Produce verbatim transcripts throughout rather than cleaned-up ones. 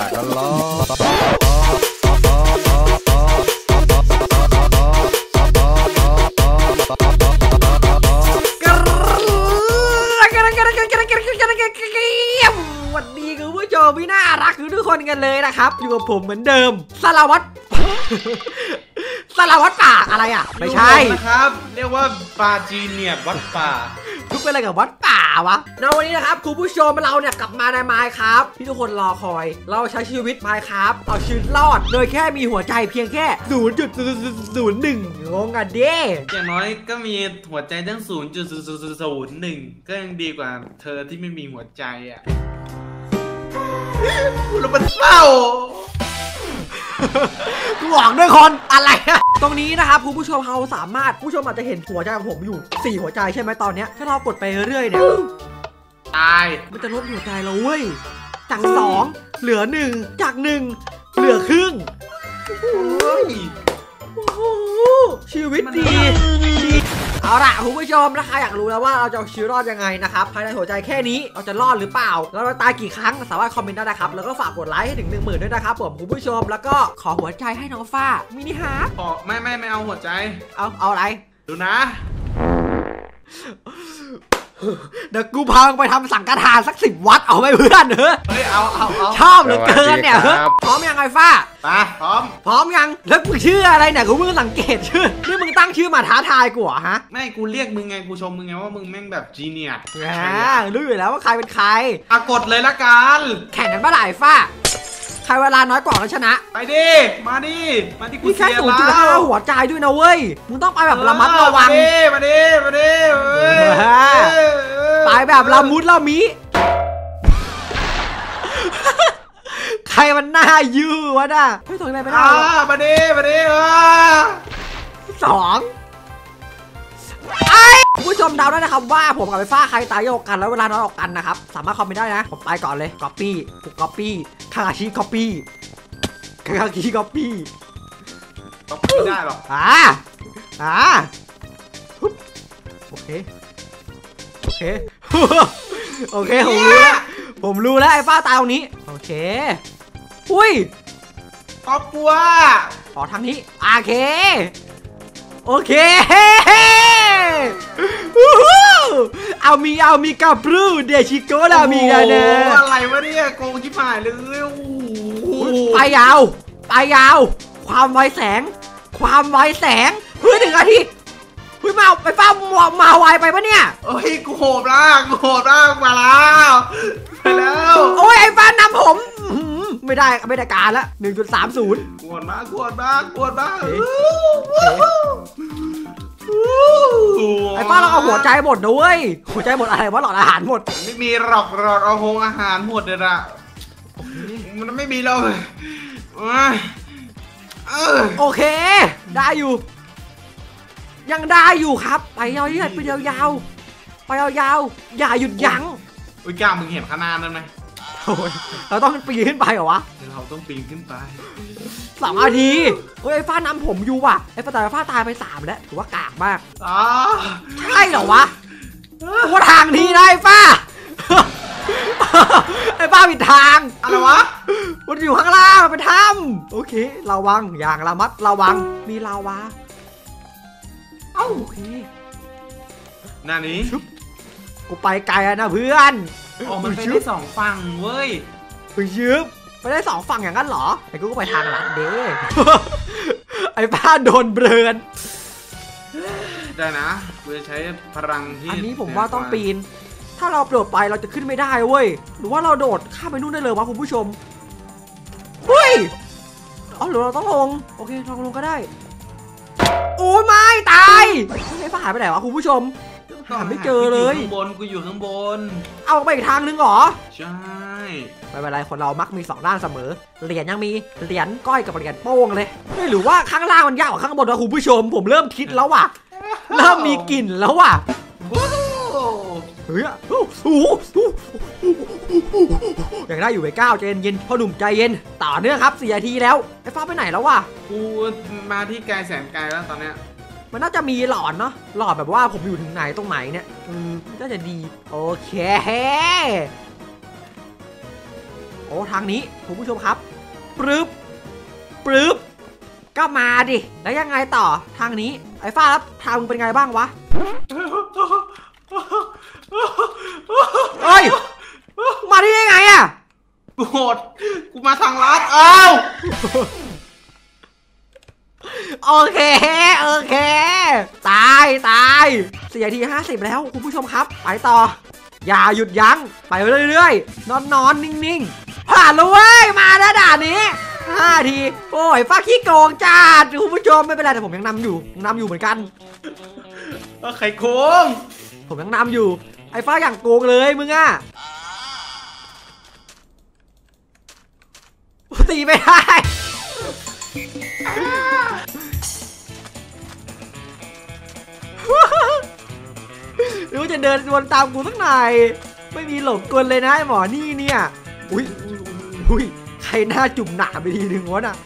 ากร้อนร้อนวันนี้คุณผู้ชมพี่น่ารักคือทุกคนกันเลยนะครับอยู่กับผมเหมือนเดิมสารวัตรสารวัตรป่าอะไรอ่ะไม่ใช่นะครับเรียกว่าป่าจีเนียวัดป่าทุกเป็นอะไรกับวัดป่าวะในวันนี้นะครับคุณผู้ชมเราเนี่ยกลับมาในไมค์ครับที่ทุกคนรอคอยเราใช้ชีวิตไมค์ครับเอาชีวิตรอดโดยแค่มีหัวใจเพียงแค่ ศูนย์จุดศูนย์หนึ่ง งงอ่ะเด้อย่างน้อยก็มีหัวใจตั้ง ศูนย์จุดศูนย์หนึ่ง ก็ยังดีกว่าเธอที่ไม่มีหัวใจอ่ะเราเป็นเศร้ากูหวังด้วยคนอะไรอะตรงนี้นะครับคุณผู้ชมเราสามารถผู้ชมอาจจะเห็นหัวใจของผมอยู่สี่หัวใจใช่ไหมตอนนี้ถ้าเรากดไปเรื่อยเนี่ยตายมันจะลดหัวใจเราเว้ยจากสองเหลือหนึ่งจากหนึ่งเหลือครึ่งชีวิตดีเอาล่ะคุณผู้ชมนะคะอยากรู้แล้วว่าเราจะชีวิตรอดยังไงนะครับภายในหัวใจแค่นี้เราจะรอดหรือเปล่าแล้วเราตายกี่ครั้งสามารถคอมเมนต์ได้นะครับแล้วก็ฝากกดไลค์ให้ถึงหนึ่งหมื่นด้วยนะครับผมคุณผู้ชมแล้วก็ขอหัวใจให้น้องฟ้ามินิฮาร์ทขอไม่ไม่ไม่เอาหัวใจเอาเอาอะไรดูนะเดี๋ยวกูพาไปทำสังฆทานสักสิบวัดเอาไหมเพื่อนเฮ้ยเอาเอาเอาชอบเหลือเกินเนี่ยพร้อมยังไงฟ้าไปพร้อมพร้อมยังแล้วมึงชื่ออะไรเนี่ยกูเพิ่งสังเกตชื่อนี่มึงตั้งชื่อมาท้าทายกูเหรอฮะไม่กูเรียกมึงไงกูชมมึงไงว่ามึงแม่งแบบจีเนียร์รู้อยู่แล้วว่าใครเป็นใครอ่ะกดเลยละกันแข่งกันเมื่อไหร่ฟ้าใครเวลาน้อยกว่าก็ชนะไปดิมาดิมาดิกูเสียแล้วนี่แค่ ศูนย์จุดห้าหัวใจด้วยนะเว้ยมึงต้องไปแบบระมัดระวังมาดิมาดิไปแบบละมุดละมิใครมันหน้ายื้อวะน่ะไม่ถอยไปไม่ได้มาดิมาดิสองไอ้ผู้ชมเดาได้นะครับว่าผมกับไอ้ฟ้าใครตายเยอะกันแล้วเวลาน้อยออกกันนะครับสามารถคอมเมนต์ได้นะผมไปก่อนเลยก๊อปปี้กูก๊อปปี้คาชิก๊อปปี้คาชิก๊อปปี้ก๊อปปี้ได้หรออ่าอ่าโอเคโอเคโอเคผมรู้แล้วผมรู้แล้วไอ้ฟ้าตายตรงนี้โอเคอุ้ยก๊อปปัวขอทางนี้โอเคโอเคเอามีเอามีกับปรูเดชิโกะเรามีกันเนอะอะไรวะเนี่ยโกงชิบหายเลยไปยาวไปยาวความไวแสงความไวแสงเพื่อหนึ่งอาทิตย์เฮ้ยมาไปฟ้ามาไวไปปะเนี่ยเฮ้ยกูโหดมากกูโหดมากมาแล้วไปแล้วโอ้ยไอ้ฟ้านำผมไม่ได้ไม่ได้การละหนึ่งจุดสามศูนย์กวนมากกวนมากกวนมากไอ้ป้าเราเอาหัวใจหมดนะเว้ยหัวใจหมดอะไรวะหลอดอาหารหมดไม่มีหลอกหลอดเอาหงอาหารหมดเลยอะมันไม่มีเราโอเคได้อยู่ยังได้อยู่ครับไปยาวๆไปยาวๆไปยาวๆอย่าหยุดยั้งอุ้ยก้ามึงเห็นขนาดนั้นไหมเราต้องปีนขึ้นไปเหรอวะเราต้องปีนขึ้นไปสองนาทีเฮ้ยไอ้ฟ้านำผมอยู่ว่ะไอ้ฟ้าตายฟ้าตายไปสามแล้วถือว่ากากมากอ๋อใช่เหรอวะว่าทางนี้นะไอ้ฟ้าไอ้ฟ้าผิดทางอะไรวะมันอยู่ข้างล่างไปทำโอเคระวังอย่างระมัดระวังมีลาวาเอ้าโอเคหน้านี้กูไปไกลนะเพื่อนออกมันไปได้สองฝั่งเว้ยไปยืมไปได้สองฝั่งอย่างนั้นเหรอไอ้กูก็ไปทางหลังเด้ไอ้ป้าโดนเบรนได้นะกูจะใช้พลังที่อันนี้ผมว่าต้องปีนถ้าเราโดดไปเราจะขึ้นไม่ได้เว้ยหรือว่าเราโดดข้ามไปนู่นได้เลยวะคุณผู้ชมเฮ้ยอ๋อหรือเราต้องลงโอเคลองลงก็ได้โอ้ไม่ตายไอ้ป้าหายไปไหนวะคุณผู้ชมหาไม่เจอเลยข้างบนกูอยู่ข้างบนเอาไปอีกทางนึงเหรอใช่ไม่เป็นไรคนเรามักมีสองด้านเสมอเหรียญยังมีเหรียญก้อยกับเหรียญโป้งเลยไม่หรือว่าข้างล่างมันยากกว่าข้างบนนะคุณผู้ชมผมเริ่มคิดแล้วว่ะเริ่มมีกลิ่นแล้วว่ะเฮ้ยโอ้โหยังได้อยู่ไปเก้าใจเย็นพ่อหนุ่มใจเย็นต่อเนื่องครับสี่นาทีแล้วไอ้ฟ้าไปไหนแล้ววะกูมาที่ไกลแสนไกลแล้วตอนเนี้ยมันน่าจะมีหลอดเนาะหลอดแบบว่าผมอยู่ถึงไหนตรงไหนเนี่ยอืมน่าจะดีโอเคโออ้ทางนี้คุณผู้ชมครับปรึบปรึบก็มาดิแล้วยังไงต่อทางนี้ไอ้ฟ้าแล้วทางมึงเป็นไงบ้างวะเฮ้ยมาได้ยังไงอะกูโหดกูมาทางลัดอ้าวโอเคโอเคตายตายสี่นาทีห้าสิบแล้วคุณผู้ชมครับไปต่ออย่าหยุดยั้งไปเรื่อยๆนอนนอนนิ่งๆผ่านแล้วเว้ยมาแล้วด่านนี้ห้าทีโอ้ยฟ้าขี้โกงจ้าคุณผู้ชมไม่เป็นไรแต่ผมยังนำอยู่ยังนำอยู่เหมือนกันไข่โกงผมยังนำอยู่ไอ้ฟ้าอย่างโกงเลยมึงอะตีไม่ได้หรือว่าจะเดินวนตามกูสักหน่อยไม่มีหลงกลเลยนะไอ้หมอนี่เนี่ยอุ้ยอุ้ยใครหน้าจุ่มหนาไปทีหนึ่งวะน่ะ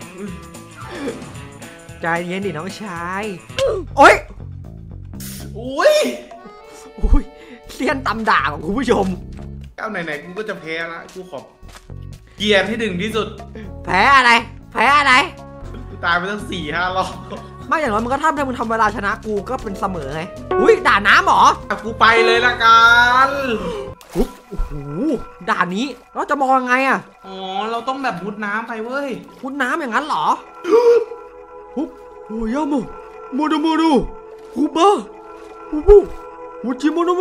ใจเย็นดิน้องชายโอ้ยอุ้ยอุ้ยเสี้ยนตำด่าของคุณผู้ชมก้าวไหนๆกูก็จะแพ้ละกูขอเกียร์ให้ถึงที่สุดแพ้อะไรแพ้อะไรกูตายไปตั้งสี่ห้ารอบไม่อย่างน้อยมึงก็ทำถ้ามึงทำเวลาชนะกูก็เป็นเสมอไงอุ้ยด่าน้ำหรอกูไปเลยละกันโอ้โหด่านนี้เราจะมองยังไงอะอ๋อเราต้องแบบมุดน้ำไปเว้ยคุณน้ำอย่างนั้นเหรอฮุบโอ้ยามูโมโนโมโนฮุบบ้าฮุบบูฮุจิโมโนโม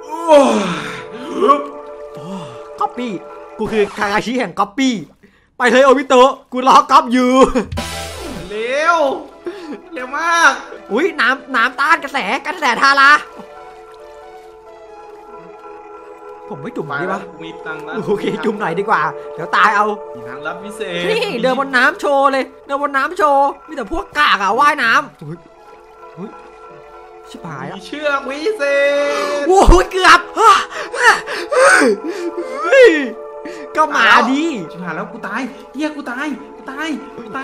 ก๊อปปี้กูคือคากาชิแห่งก๊อปปี้ไปเลยโอมิโตะกูรอก๊อปอยู่เร็วเร็วมากอุ้ยน้ำน้ำต้านกระแสกระแสทาราผมไม่จุ่มดีปะมีตังค์แล้วโอเคจุ่มหน่อยดีกว่า เดี๋ยวตายเอามีทางลับพิเศษนี่เดินบนน้ำโชว์เลยเดินบนน้ำโชว์มีแต่พวกกากอะว่ายน้ำเฮ้ยเฮ้ยชิบหายแล้วมีเชือกวิเศษโอ้โหเกือบก็มาดิชิบหายแล้วกูตายเฮียกูตายกูตายกูตาย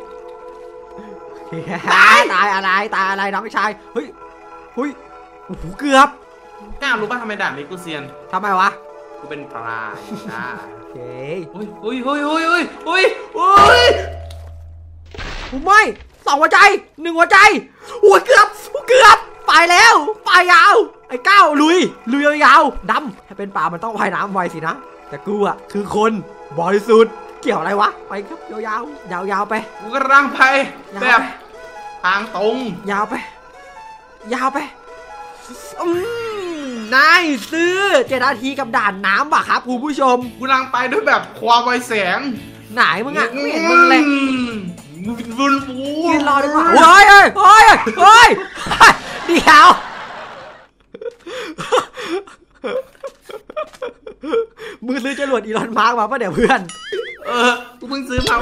ตายตายอะไรตายอะไรน้องชายเฮ้ยเฮ้ยโอ้โหเกือบก้าวรู้ป่ะทำไมด่านนี้กูเซียนทำไมวะกูเป็นปลาจ้าโอเคโอ้ยโอ้ยโอ้ยโอ้ยโอ้ยโอ้ยโอ้ยผมไม่สองหัวใจหนึ่งหัวใจโอ้ยเกือบเกือบไปแล้วไปยาวไอ้ก้าวลุยลุยยาวๆดำถ้าเป็นป่ามันต้องว่ายน้ำไวสินะแต่กูอะคือคนบริสุทธิ์เกี่ยวอะไรวะไปครับยาวๆยาวๆไปกูกำลังไปยาวแบบทางตรงยาวไป ยาวไปอืมนายซื้อเจ็ดนาทีกับด่านน้ำป่ะครับคุณผู้ชมกูกำลังไปด้วยแบบความไวแสงไหนมึงอะไม่เห็นมึงเลยบุญฟูยืนรอดีกว่าเฮ้ยเฮ้ยเฮ้ยเฮ้ยเดี๋ยวมือซื้อจรวดอีลอนมาร์กมาป่ะเดี๋ยวเพื่อนเออกูเพิ่งซื้อมา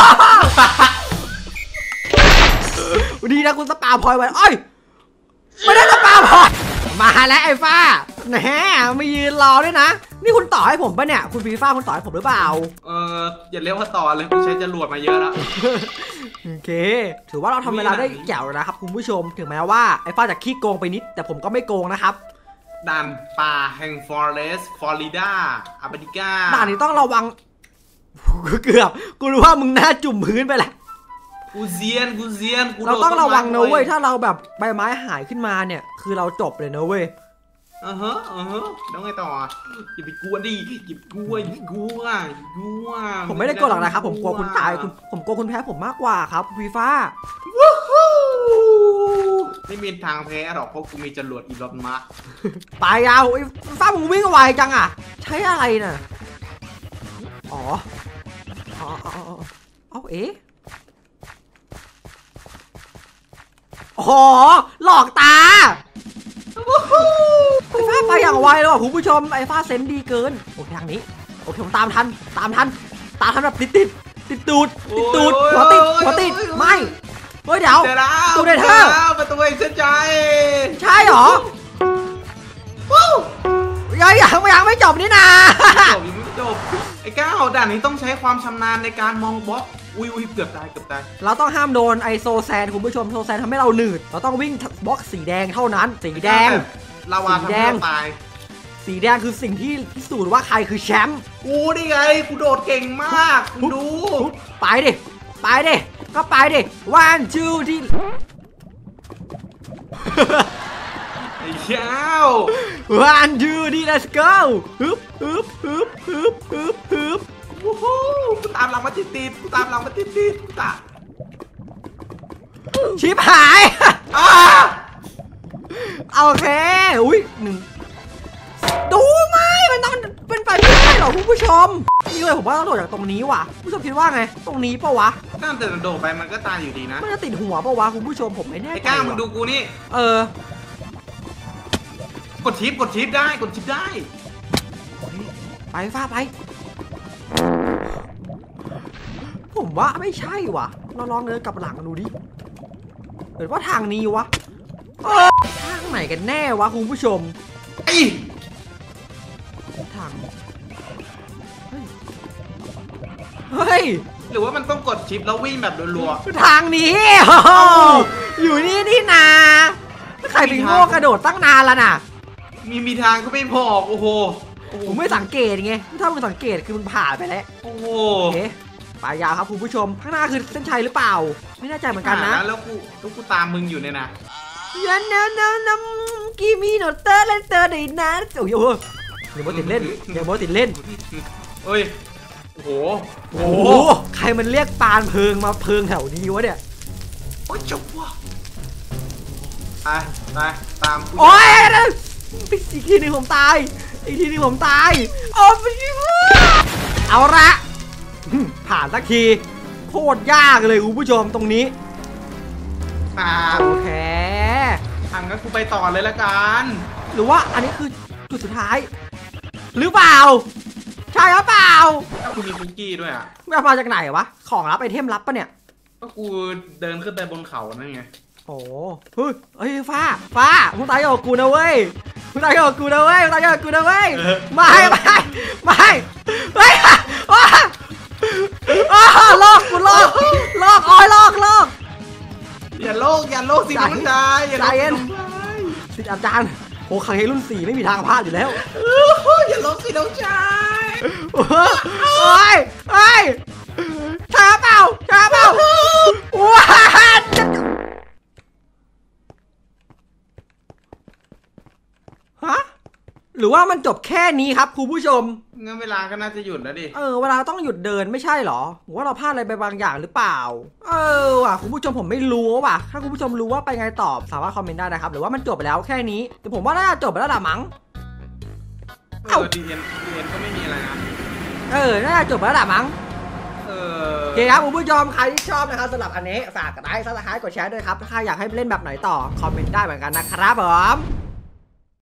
ดีนะคุณสปาพอยไว้เอ้ยไม่ได้สปาพอยมาแล้วไอ้ฟ้าแหมไม่ยืนรอด้วยนะนี่คุณต่อให้ผมป่ะเนี่ยคุณฟีฟ้าคุณต่อให้ผมหรือเปล่าเอออย่าเรียกว่าต่อเลยกูใช้จรวดมาเยอะแล้วโอเคถือว่าเราทำเวลาได้แจ๋วนะครับคุณผู้ชมถึงแม้ว่าไอ้ฟ้าจะขี้โกงไปนิดแต่ผมก็ไม่โกงนะครับด่านป่าแห่งฟอเรสต์ฟลอริดาอาบาดิก้าด่านนี้ต้องระวังเกือบกูรู้ว่ามึงหน้าจุ่มพื้นไปแหละกูเซียนกูเซียนกูเราต้องระวังนะเว้ยถ้าถ้าเราแบบใบไม้หายขึ้นมาเนี่ยคือเราจบเลยนะเว้ยอือฮะอือฮะแล้วไงต่ออย่าไปกลัวดิอย่าไปกลัวอย่าไปกลัวอย่าไปกลัวผมไม่ได้กลัวหรอกนะครับผมกลัวคุณตายคุณผมกลัวคุณแพ้ผมมากกว่าครับฟีฟ้าไม่มีทางแพ้หรอกเพราะกูมีจรวดอีลอนมาร์กไปยาวไอ้ฟ้ามึงวิ่งไวจังอ่ะใช้อะไรน่ะอ๋ออ๋ออ๋ออ๋อเอ๊ะอ๋อหลอกตาไอ้ฟ้าไปอย่างไวเลยว่ะคุณผู้ชมไอ้ฟ้าเซนส์ดีเกินโอเคทางนี้โอเคผมตามทันตามทันตามทันแบบติดติดติดตูดติดตูดหัวติดหัวติดไม่เฮ้ยเดี๋ยวเจอแล้วตูดเดเธอร์ประตูเอกเส้นใจใช่เหรอยังยังยังไม่จบนี่นาจบยังไม่จบไอ้ก้าวด่านนี้ต้องใช้ความชำนาญในการมองบล็อกอุ้ยอุ้ยเกือบตายเกือบตายเราต้องห้ามโดนไอโซแซนคุณผู้ชมโซแซนทำให้เราหนืดเราต้องวิ่งบล็อกสีแดงเท่านั้นสีแดงลาวาทำให้เราตายสีแดงคือสิ่งที่พิสูจน์ว่าใครคือแชมป์กูนี่ไงกูโดดเก่งมากมึงดูไปดิไปดิก็ไปดิ one two ที่ไอ้เจ้า one two ที่ let's go ฮึบฮึบฮึบฮึบฮึบฮึบโอ้โหกูตามหลังมาติดติดกูตามหลังมาติดติดกูตามชิบหายอ้าโอเคอุ้ยหนึ่งดูไหมมันต้องเป็นไปไม่ได้หรอคุณผู้ชมนี่เลยผมว่าต้องโดดจากตรงนี้ว่ะคุณผู้ชมคิดว่าไงตรงนี้ปะวะถ้าแต่โดดไปมันก็ตายอยู่ดีนะมันจะติดหัวปะวะคุณผู้ชมผมไม่แน่ใจไอ้ก้ามึงดูกูนี่เออกดชิปกดชิปได้กดชิปได้ไปฟ้าไปผมว่าไม่ใช่ว่ะเราลองเดินกลับหลังดูดิหรือว่าทางนี้วะเออทางไหนกันแน่วะคุณผู้ชมไอ้ทางเฮ้ยเฮ้ยหรือว่ามันต้องกดชิปแล้ววิ่งแบบรัวทางนี้โอ้โหอยู่นี่นี่นาใครเป็นโง่กระโดดตั้งนานแล้วน่ะๆมีมีทางก็ไม่พอโอ้โหโอ้โหผมไม่สังเกตไงถ้ามึงสังเกตคือมึงผ่านไปแล้วโอ้โหโอเคไปยาวครับคุณผู้ชมข้างหน้าคือเส้นชัยหรือเปล่าไม่แน่ใจเหมือนกันนะแล้วกูแล้วกูตามมึงอยู่เนี่ยนะยันน้ำน้ำน้ำกีมีโนเตอร์เลนเตอร์ในนั้นโอ้ยโอ้ยเดี๋ยวโมติดเล่นเดี๋ยวโมติดเล่นเอ้ยโอ้โหโอ้โหใครมันเรียกปานเพิงมาเพิงแถวนี้วะเนี่ยโอ้ยจบว่ะไปไปตามกูโอ้ยอีกทีหนึงผมตายอีกทีหนึงผมตายโอ้ยเอาละผ่านสักทีโคตรยากเลยคุณผู้ชมตรงนี้ตามโอเคทางงั้นกูไปต่อเลยละกันหรือว่าอันนี้คือจุดสุดท้าย หรือเปล่า ใช่หรือเปล่าถ้ากูมีคุกกี้ด้วยอ่ะไม่เอามาจากไหนวะของรับไอเทมลับปะเนี่ยก็กูเดินขึ้นไปบนเขานั่นไงโอ้เฮ้ยเฮ้ยฟ้าฟ้ามึงตายกับกูนะเว้ยมึงตายกับกูนะเว้ยมึงตายกับกูนะเว้ยไม่ไม่ไม่ไม่ว้าอ้าลอกกูลอกลอกอ้อยลอกลอกอย่าโลกอย่าโลกสิน้องชายอย่าโลกสิน้องชายสิอาจารย์โอ้ครั้งนี้รุ่นสี่ไม่มีทางพลาดอยู่แล้วอย่าโลกสิน้องชายโอ้ยโอ้ยช้าเปล่าช้าเปล่าว้าฮะหรือว่ามันจบแค่นี้ครับคุณผู้ชมงั้นเวลาก็น่าจะหยุดแล้วดิเออเวลาต้องหยุดเดินไม่ใช่หรอผมว่าเราพลาดอะไรไปบางอย่างหรือเปล่าเออว่ะคุณผู้ชมผมไม่รู้ว่ะถ้าคุณผู้ชมรู้ว่าไปไงตอบสามารถคอมเมนต์ได้นะครับหรือว่ามันจบไปแล้วแค่นี้แต่ผมว่าน่าจะจบไปแล้วล่ะมั้งเออดีเอ็นดีเอ็นก็ไม่มีอะไรนะเออน่าจะจบไปแล้วล่ะมั้งเออโอเคครับคุณผู้ชมใครที่ชอบนะครับสำหรับอันนี้ฝากกดไลค์ซับสไครต์กดแชร์ด้วยครับถ้าใครอยากให้เล่นแบบไหนต่อคอมเมนต์ได้เหมือนกันนะครับผม